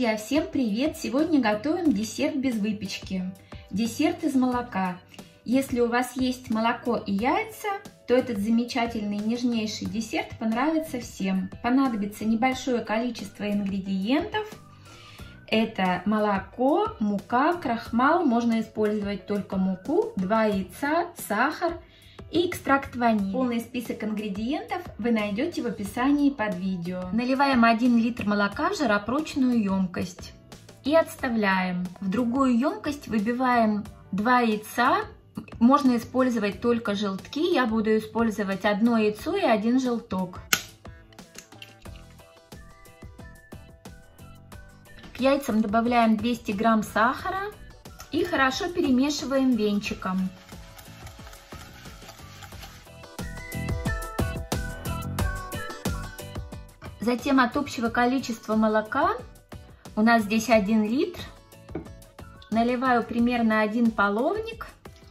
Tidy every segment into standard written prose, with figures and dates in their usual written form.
Друзья, всем привет! Сегодня готовим десерт без выпечки. Десерт из молока. Если у вас есть молоко и яйца, то этот замечательный нежнейший десерт понравится всем. Понадобится небольшое количество ингредиентов. Это молоко, мука, крахмал, можно использовать только муку, 2 яйца, сахар и экстракт ванили. Полный список ингредиентов вы найдете в описании под видео. Наливаем 1 литр молока в жаропрочную емкость и отставляем. В другую емкость выбиваем 2 яйца. Можно использовать только желтки. Я буду использовать 1 яйцо и 1 желток. К яйцам добавляем 200 грамм сахара и хорошо перемешиваем венчиком. Затем от общего количества молока, у нас здесь 1 литр, наливаю примерно 1 половник,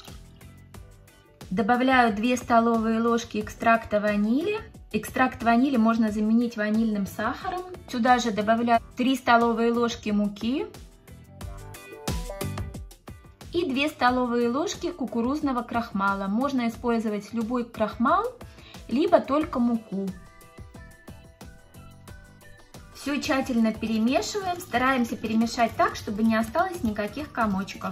добавляю 2 столовые ложки экстракта ванили. Экстракт ванили можно заменить ванильным сахаром. Сюда же добавляю 3 столовые ложки муки и 2 столовые ложки кукурузного крахмала. Можно использовать любой крахмал, либо только муку. Все тщательно перемешиваем, стараемся перемешать так, чтобы не осталось никаких комочков.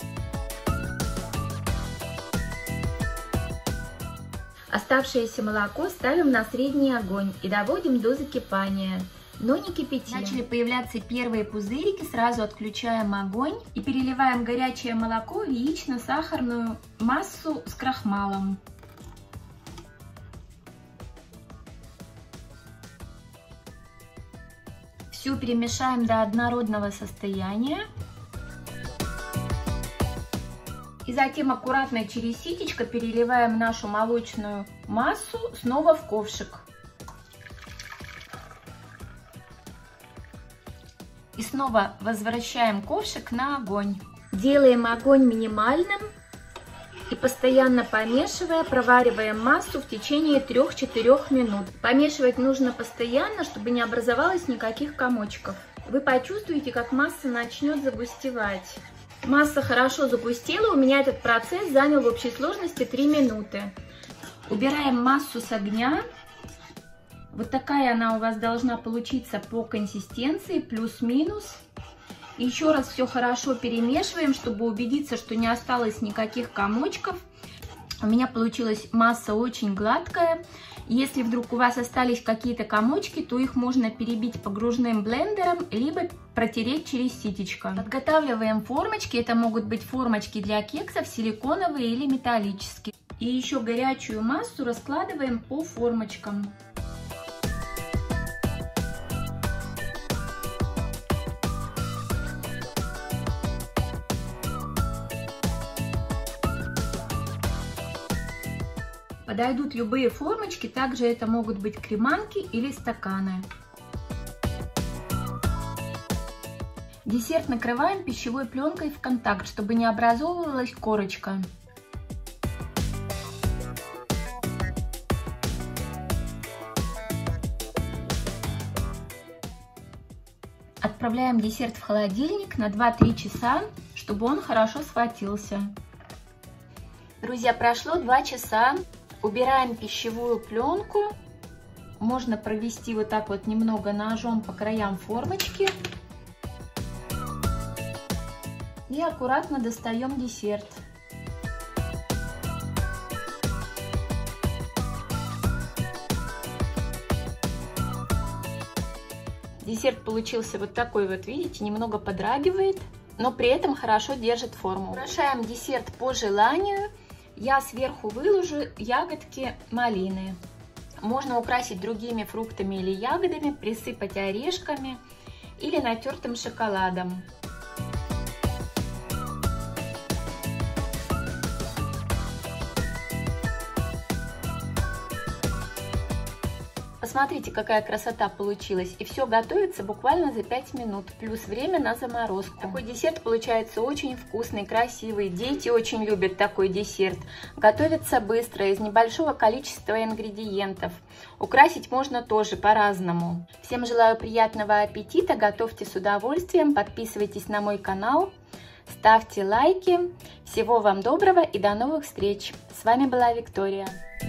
Оставшееся молоко ставим на средний огонь и доводим до закипания, но не кипятим. Начали появляться первые пузырики, сразу отключаем огонь и переливаем горячее молоко в яично-сахарную массу с крахмалом. Все перемешаем до однородного состояния. И затем аккуратно через ситечко переливаем нашу молочную массу снова в ковшик. И снова возвращаем ковшик на огонь. Делаем огонь минимальным и постоянно помешивая, провариваем массу в течение 3-4 минут. Помешивать нужно постоянно, чтобы не образовалось никаких комочков. Вы почувствуете, как масса начнет загустевать. Масса хорошо загустела, у меня этот процесс занял в общей сложности 3 минуты. Убираем массу с огня. Вот такая она у вас должна получиться по консистенции, плюс-минус. Еще раз все хорошо перемешиваем, чтобы убедиться, что не осталось никаких комочков. У меня получилась масса очень гладкая. Если вдруг у вас остались какие-то комочки, то их можно перебить погружным блендером, либо протереть через ситечко. Подготавливаем формочки. Это могут быть формочки для кексов, силиконовые или металлические. И еще горячую массу раскладываем по формочкам. Подойдут любые формочки, также это могут быть креманки или стаканы. Десерт накрываем пищевой пленкой в контакт, чтобы не образовывалась корочка. Отправляем десерт в холодильник на 2-3 часа, чтобы он хорошо схватился. Друзья, прошло 2 часа. Убираем пищевую пленку. Можно провести вот так вот немного ножом по краям формочки. И аккуратно достаем десерт. Десерт получился вот такой вот, видите, немного подрагивает, но при этом хорошо держит форму. Украшаем десерт по желанию. Я сверху выложу ягодки малины. Можно украсить другими фруктами или ягодами, присыпать орешками или натертым шоколадом. По Посмотрите, какая красота получилась. И все готовится буквально за 5 минут, плюс время на заморозку. Такой десерт получается очень вкусный, красивый. Дети очень любят такой десерт. Готовится быстро, из небольшого количества ингредиентов. Украсить можно тоже по-разному. Всем желаю приятного аппетита, готовьте с удовольствием, подписывайтесь на мой канал, ставьте лайки. Всего вам доброго и до новых встреч. С вами была Виктория.